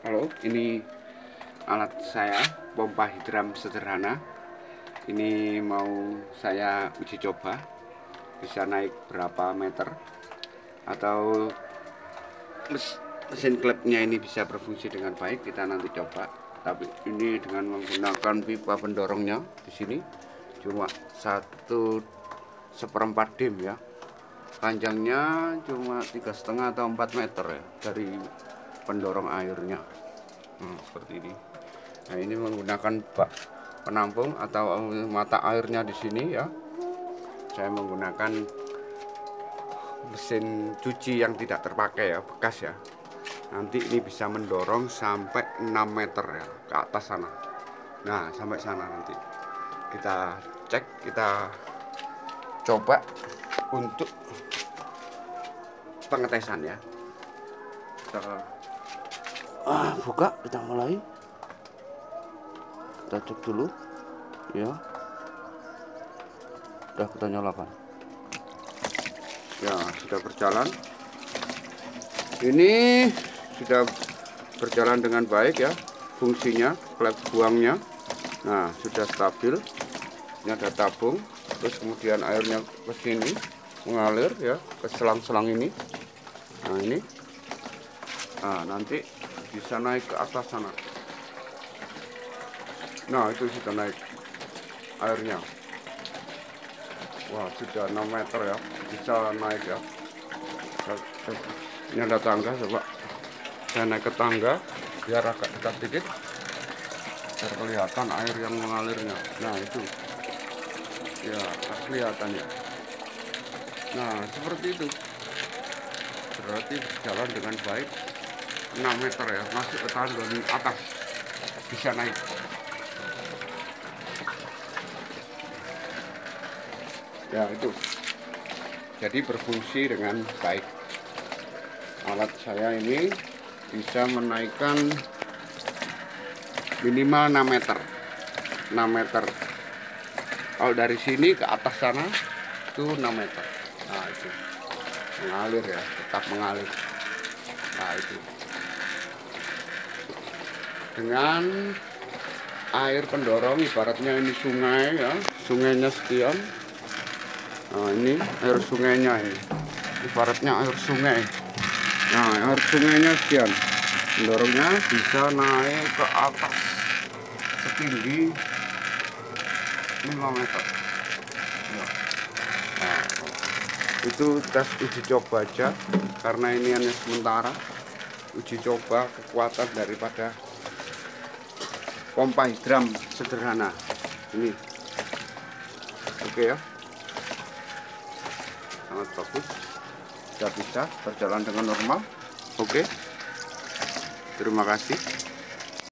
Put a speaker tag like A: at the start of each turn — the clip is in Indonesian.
A: Halo, ini alat saya, pompa hidram sederhana. Ini mau saya uji coba, bisa naik berapa meter, atau mesin klepnya ini bisa berfungsi dengan baik. Kita nanti coba. Tapi ini dengan menggunakan pipa pendorongnya di sini cuma 1/4 dim ya. Panjangnya cuma 3,5 atau 4 meter ya dari pendorong airnya. Seperti ini. Nah, ini menggunakan bak penampung atau mata airnya di sini ya. Saya menggunakan mesin cuci yang tidak terpakai ya, bekas ya. Nanti ini bisa mendorong sampai 6 meter ya ke atas sana. Nah, sampai sana nanti kita cek, kita coba untuk pengetesan ya. Kita buka, kita mulai, kita cek dulu ya. Udah kita nyalakan ya, sudah berjalan. Ini sudah berjalan dengan baik ya, fungsinya klep buangnya. Nah, sudah stabil. Ini ada tabung, terus kemudian airnya ke sini mengalir ya ke selang-selang ini. Nah, ini nanti bisa naik ke atas sana. Nah, itu sudah naik airnya. Wah, sudah 6 meter ya, bisa naik ya. Ini ada tangga, coba saya naik ke tangga biar agak dekat dikit biar kelihatan air yang mengalirnya. Nah, itu ya kelihatan ya. Nah, seperti itu, berarti berjalan dengan baik. 6 meter ya, masuk ke tangga di atas, bisa naik. Ya, itu jadi berfungsi dengan baik. Alat saya ini bisa menaikkan minimal 6 meter. 6 meter. Kalau dari sini ke atas sana itu 6 meter. Nah, itu mengalir ya, tetap mengalir. Nah, itu dengan air pendorong, ibaratnya ini sungai ya, sungainya sekian. Nah, ini air sungainya, ini ibaratnya air sungai. Nah, air sungainya sekian, pendorongnya bisa naik ke atas setinggi 5 meter ya. Nah, itu tes uji coba aja, karena ini hanya sementara uji coba kekuatan daripada pompa hidram sederhana ini. Oke ya, sangat bagus, sudah bisa berjalan dengan normal. Oke, terima kasih.